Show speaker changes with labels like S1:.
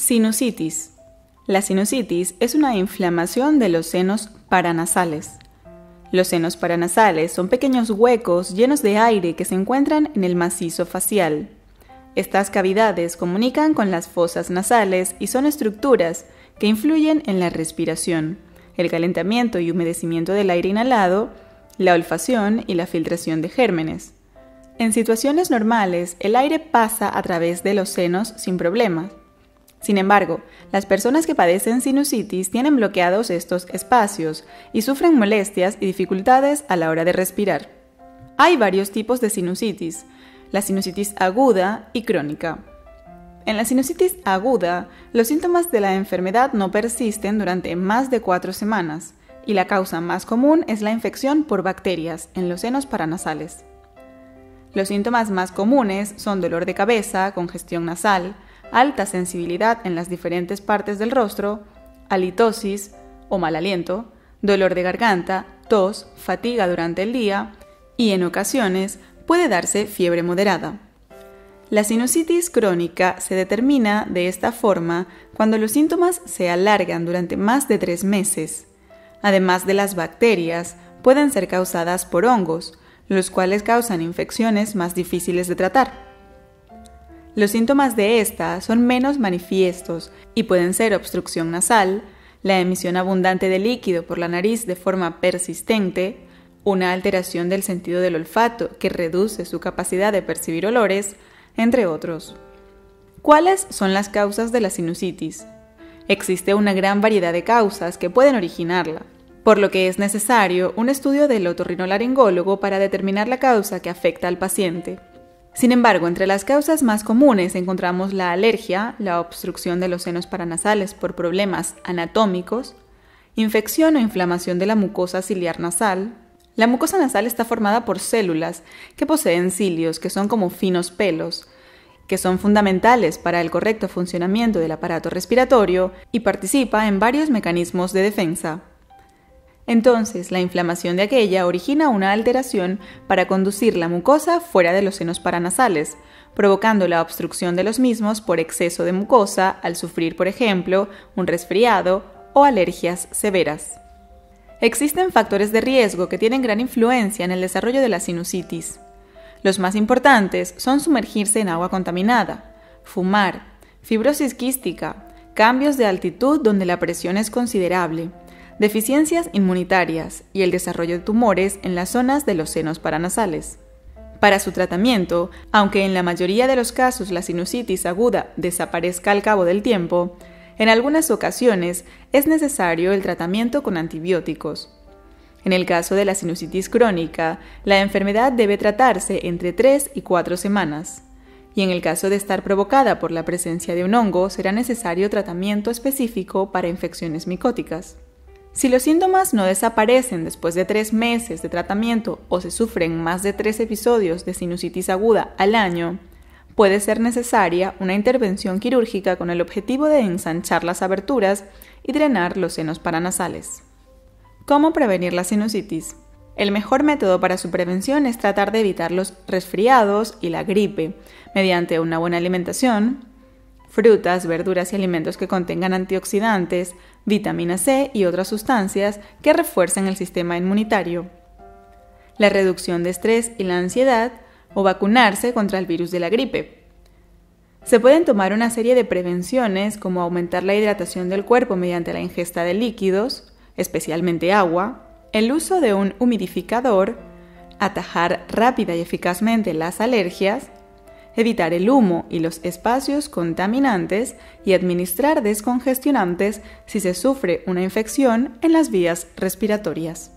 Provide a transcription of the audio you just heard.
S1: Sinusitis. La sinusitis es una inflamación de los senos paranasales. Los senos paranasales son pequeños huecos llenos de aire que se encuentran en el macizo facial. Estas cavidades comunican con las fosas nasales y son estructuras que influyen en la respiración, el calentamiento y humedecimiento del aire inhalado, la olfacción y la filtración de gérmenes. En situaciones normales, el aire pasa a través de los senos sin problemas. Sin embargo, las personas que padecen sinusitis tienen bloqueados estos espacios y sufren molestias y dificultades a la hora de respirar. Hay varios tipos de sinusitis, la sinusitis aguda y crónica. En la sinusitis aguda, los síntomas de la enfermedad no persisten durante más de 4 semanas y la causa más común es la infección por bacterias en los senos paranasales. Los síntomas más comunes son dolor de cabeza, congestión nasal, alta sensibilidad en las diferentes partes del rostro, halitosis o mal aliento, dolor de garganta, tos, fatiga durante el día y en ocasiones puede darse fiebre moderada. La sinusitis crónica se determina de esta forma cuando los síntomas se alargan durante más de 3 meses. Además de las bacterias, pueden ser causadas por hongos, los cuales causan infecciones más difíciles de tratar. Los síntomas de esta son menos manifiestos y pueden ser obstrucción nasal, la emisión abundante de líquido por la nariz de forma persistente, una alteración del sentido del olfato que reduce su capacidad de percibir olores, entre otros. ¿Cuáles son las causas de la sinusitis? Existe una gran variedad de causas que pueden originarla, por lo que es necesario un estudio del otorrinolaringólogo para determinar la causa que afecta al paciente. Sin embargo, entre las causas más comunes encontramos la alergia, la obstrucción de los senos paranasales por problemas anatómicos, infección o inflamación de la mucosa ciliar nasal. La mucosa nasal está formada por células que poseen cilios, que son como finos pelos, que son fundamentales para el correcto funcionamiento del aparato respiratorio y participa en varios mecanismos de defensa. Entonces, la inflamación de aquella origina una alteración para conducir la mucosa fuera de los senos paranasales, provocando la obstrucción de los mismos por exceso de mucosa al sufrir, por ejemplo, un resfriado o alergias severas. Existen factores de riesgo que tienen gran influencia en el desarrollo de la sinusitis. Los más importantes son sumergirse en agua contaminada, fumar, fibrosis quística, cambios de altitud donde la presión es considerable, deficiencias inmunitarias y el desarrollo de tumores en las zonas de los senos paranasales. Para su tratamiento, aunque en la mayoría de los casos la sinusitis aguda desaparezca al cabo del tiempo, en algunas ocasiones es necesario el tratamiento con antibióticos. En el caso de la sinusitis crónica, la enfermedad debe tratarse entre 3 y 4 semanas. Y en el caso de estar provocada por la presencia de un hongo, será necesario tratamiento específico para infecciones micóticas. Si los síntomas no desaparecen después de 3 meses de tratamiento o se sufren más de 3 episodios de sinusitis aguda al año, puede ser necesaria una intervención quirúrgica con el objetivo de ensanchar las aberturas y drenar los senos paranasales. ¿Cómo prevenir la sinusitis? El mejor método para su prevención es tratar de evitar los resfriados y la gripe mediante una buena alimentación, frutas, verduras y alimentos que contengan antioxidantes, vitamina C y otras sustancias que refuercen el sistema inmunitario, la reducción de estrés y la ansiedad o vacunarse contra el virus de la gripe. Se pueden tomar una serie de prevenciones como aumentar la hidratación del cuerpo mediante la ingesta de líquidos, especialmente agua, el uso de un humidificador, atajar rápida y eficazmente las alergias, evitar el humo y los espacios contaminantes y administrar descongestionantes si se sufre una infección en las vías respiratorias.